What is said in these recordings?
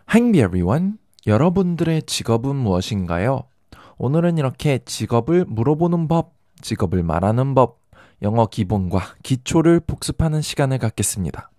Hi everyone. 여러분들의 직업은 무엇인가요? 오늘은 이렇게 직업을 물어보는 법, 직업을 말하는 법, 영어 기본과 기초를 복습하는 시간을 갖겠습니다.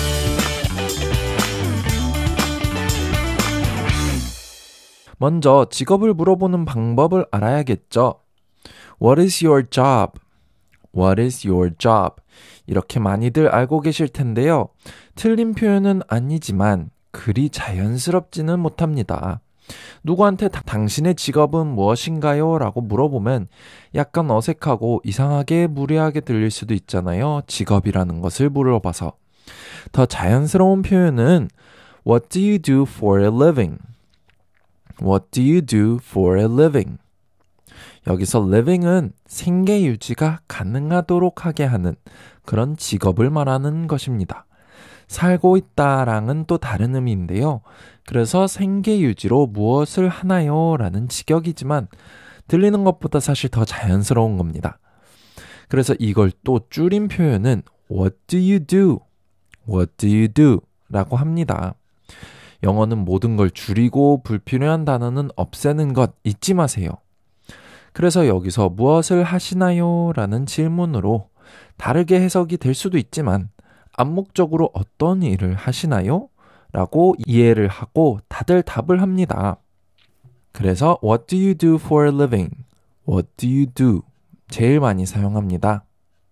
먼저 직업을 물어보는 방법을 알아야겠죠. What is your job? What is your job? 이렇게 많이들 알고 계실 텐데요. 틀린 표현은 아니지만 그리 자연스럽지는 못합니다. 누구한테 당신의 직업은 무엇인가요? 라고 물어보면 약간 어색하고 이상하게 무례하게 들릴 수도 있잖아요. 직업이라는 것을 물어봐서. 더 자연스러운 표현은 What do you do for a living? What do you do for a living? 여기서 living은 생계 유지가 가능하도록 하게 하는 그런 직업을 말하는 것입니다. 살고 있다랑은 또 다른 의미인데요. 그래서 생계 유지로 무엇을 하나요? 라는 직역이지만 들리는 것보다 사실 더 자연스러운 겁니다. 그래서 이걸 또 줄인 표현은 What do you do? What do you do? 라고 합니다. 영어는 모든 걸 줄이고 불필요한 단어는 없애는 것 잊지 마세요. 그래서 여기서 무엇을 하시나요? 라는 질문으로 다르게 해석이 될 수도 있지만 암묵적으로 어떤 일을 하시나요? 라고 이해를 하고 다들 답을 합니다. 그래서 What do you do for a living? What do you do? 제일 많이 사용합니다.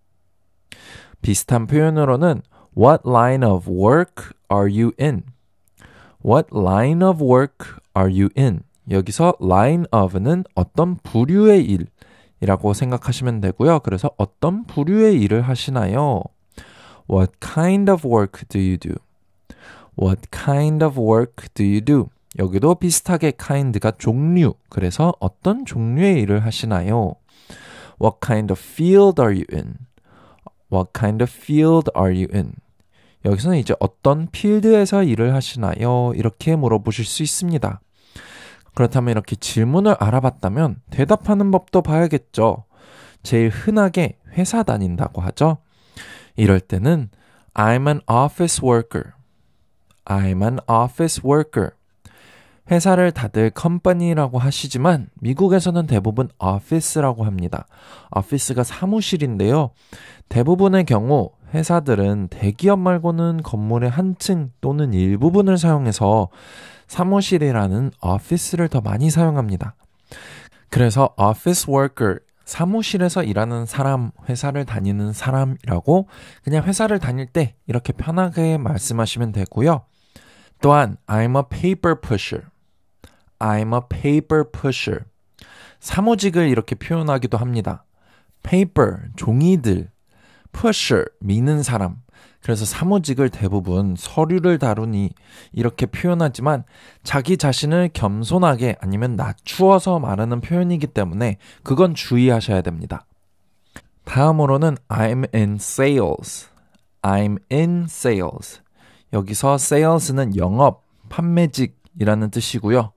비슷한 표현으로는 What line of work are you in? What line of work are you in? 여기서 line of는 어떤 부류의 일이라고 생각하시면 되고요. 그래서 어떤 부류의 일을 하시나요? What kind of work do you do? What kind of work do you do? 여기도 비슷하게 kind가 종류, 그래서 어떤 종류의 일을 하시나요? What kind of field are you in? What kind of field are you in? 여기서는 이제 어떤 필드에서 일을 하시나요? 이렇게 물어보실 수 있습니다. 그렇다면 이렇게 질문을 알아봤다면 대답하는 법도 봐야겠죠. 제일 흔하게 회사 다닌다고 하죠. 이럴 때는 I'm an office worker. I'm an office worker. 회사를 다들 컴퍼니라고 하시지만 미국에서는 대부분 office라고 합니다. office가 사무실인데요. 대부분의 경우 회사들은 대기업 말고는 건물의 한 층 또는 일부분을 사용해서 사무실이라는 office를 더 많이 사용합니다. 그래서 office worker, 사무실에서 일하는 사람, 회사를 다니는 사람이라고 그냥 회사를 다닐 때 이렇게 편하게 말씀하시면 되고요. 또한 I'm a paper pusher. I'm a paper pusher. 사무직을 이렇게 표현하기도 합니다. paper, 종이들, pusher, 미는 사람. 그래서 사무직을 대부분 서류를 다루니 이렇게 표현하지만 자기 자신을 겸손하게 아니면 낮추어서 말하는 표현이기 때문에 그건 주의하셔야 됩니다. 다음으로는 I'm in sales. I'm in sales. 여기서 sales는 영업, 판매직이라는 뜻이고요.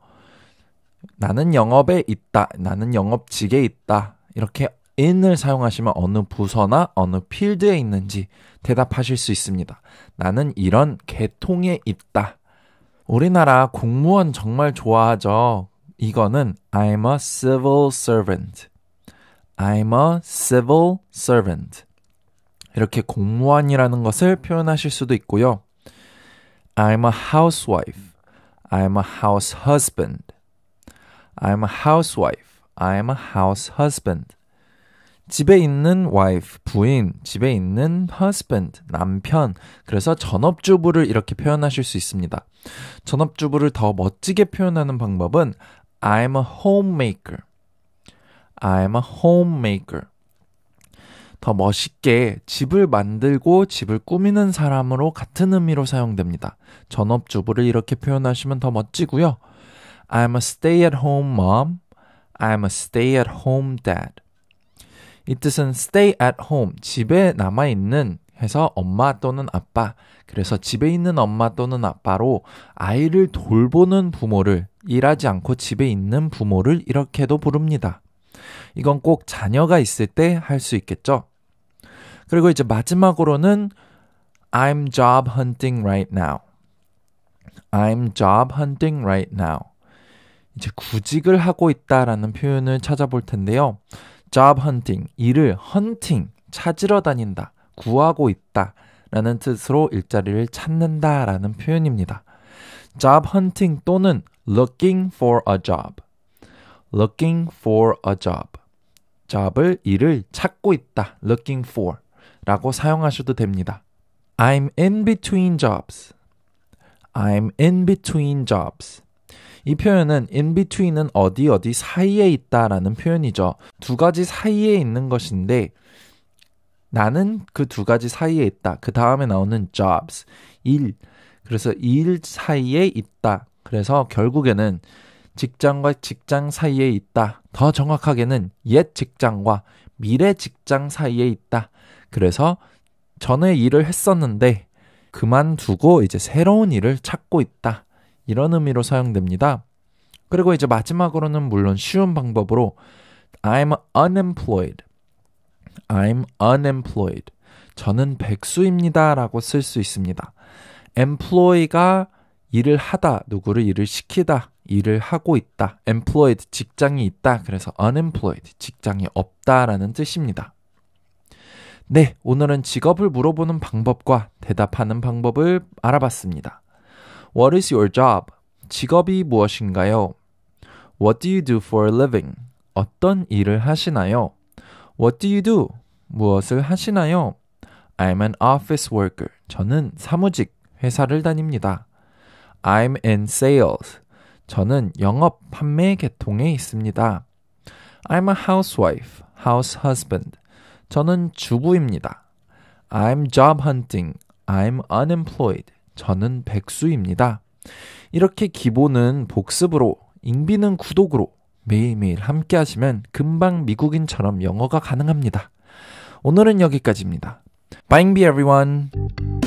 나는 영업에 있다. 나는 영업직에 있다. 이렇게 in을 사용하시면 어느 부서나 어느 필드에 있는지 대답하실 수 있습니다. 나는 이런 계통에 있다. 우리나라 공무원 정말 좋아하죠. 이거는 I'm a civil servant. I'm a civil servant. 이렇게 공무원이라는 것을 표현하실 수도 있고요. I'm a housewife. I'm a house husband. I'm a housewife. I'm a house husband. 집에 있는 wife, 부인, 집에 있는 husband, 남편. 그래서 전업주부를 이렇게 표현하실 수 있습니다. 전업주부를 더 멋지게 표현하는 방법은 I'm a homemaker. I'm a homemaker. 더 멋있게 집을 만들고 집을 꾸미는 사람으로 같은 의미로 사용됩니다. 전업주부를 이렇게 표현하시면 더 멋지고요. I'm a stay-at-home mom. I'm a stay-at-home dad. 이 뜻은 stay at home, 집에 남아있는 해서 엄마 또는 아빠. 그래서 집에 있는 엄마 또는 아빠로 아이를 돌보는 부모를, 일하지 않고 집에 있는 부모를 이렇게도 부릅니다. 이건 꼭 자녀가 있을 때 할 수 있겠죠. 그리고 이제 마지막으로는 I'm job hunting right now. I'm job hunting right now. 이제 구직을 하고 있다라는 표현을 찾아볼 텐데요. job hunting, 일을 hunting, 찾으러 다닌다, 구하고 있다 라는 뜻으로 일자리를 찾는다 라는 표현입니다. job hunting 또는 looking for a job. looking for a job. job을, 일을 찾고 있다. looking for 라고 사용하셔도 됩니다. I'm in between jobs. I'm in between jobs. 이 표현은 in between은 어디 사이에 있다라는 표현이죠. 두 가지 사이에 있는 것인데 나는 그 두 가지 사이에 있다. 그 다음에 나오는 jobs, 일. 그래서 일 사이에 있다. 그래서 결국에는 직장과 직장 사이에 있다. 더 정확하게는 옛 직장과 미래 직장 사이에 있다. 그래서 전에 일을 했었는데 그만두고 이제 새로운 일을 찾고 있다. 이런 의미로 사용됩니다. 그리고 이제 마지막으로는 물론 쉬운 방법으로 I'm unemployed. I'm unemployed. 저는 백수입니다. 라고 쓸 수 있습니다. employ가 일을 하다, 누구를 일을 시키다, 일을 하고 있다. employed, 직장이 있다. 그래서 unemployed, 직장이 없다라는 뜻입니다. 네, 오늘은 직업을 물어보는 방법과 대답하는 방법을 알아봤습니다. What is your job? 직업이 무엇인가요? What do you do for a living? 어떤 일을 하시나요? What do you do? 무엇을 하시나요? I'm an office worker. 저는 사무직, 회사를 다닙니다. I'm in sales. 저는 영업, 판매 계통에 있습니다. I'm a housewife, house husband. 저는 주부입니다. I'm job hunting. I'm unemployed. 저는 백수입니다. 이렇게 기본은 복습으로, 잉비는 구독으로 매일매일 함께 하시면 금방 미국인처럼 영어가 가능합니다. 오늘은 여기까지입니다. Bye everyone.